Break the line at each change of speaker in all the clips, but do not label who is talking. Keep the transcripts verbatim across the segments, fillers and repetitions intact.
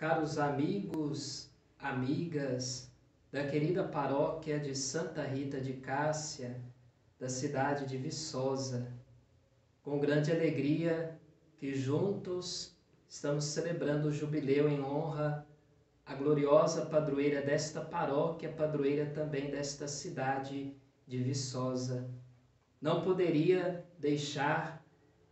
caros amigos, amigas da querida paróquia de Santa Rita de Cássia, da cidade de Viçosa, com grande alegria que juntos estamos celebrando o jubileu em honra à gloriosa padroeira desta paróquia, padroeira também desta cidade de Viçosa. Não poderia deixar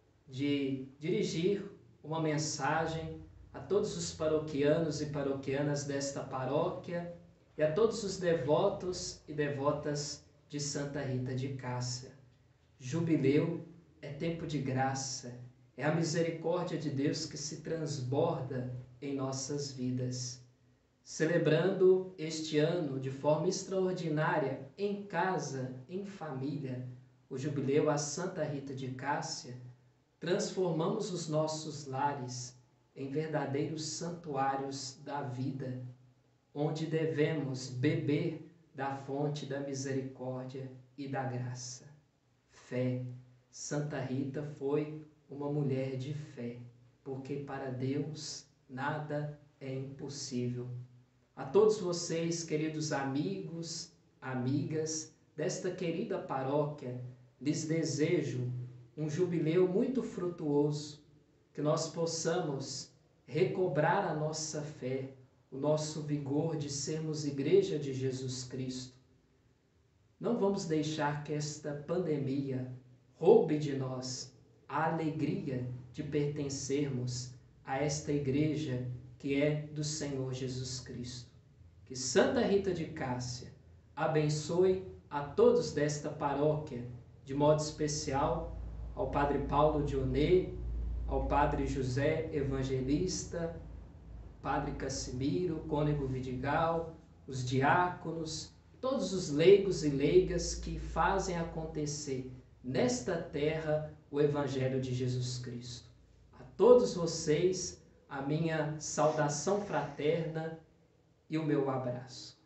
de dirigir uma mensagem a todos os paroquianos e paroquianas desta paróquia e a todos os devotos e devotas de Santa Rita de Cássia. Jubileu é tempo de graça, é a misericórdia de Deus que se transborda em nossas vidas. Celebrando este ano de forma extraordinária, em casa, em família, o jubileu a Santa Rita de Cássia, transformamos os nossos lares em verdadeiros santuários da vida, onde devemos beber da fonte da misericórdia e da graça. Fé. Santa Rita foi uma mulher de fé, porque para Deus nada é impossível. A todos vocês, queridos amigos, amigas desta querida paróquia, lhes desejo um jubileu muito frutuoso, que nós possamos recobrar a nossa fé, o nosso vigor de sermos Igreja de Jesus Cristo. Não vamos deixar que esta pandemia roube de nós a alegria de pertencermos a esta Igreja que é do Senhor Jesus Cristo. Que Santa Rita de Cássia abençoe a todos desta paróquia, de modo especial ao Padre Paulo Dionê, ao Padre José Evangelista, Padre Cassimiro, Cônego Vidigal, os diáconos, todos os leigos e leigas que fazem acontecer nesta terra o Evangelho de Jesus Cristo. A todos vocês, a minha saudação fraterna e o meu abraço.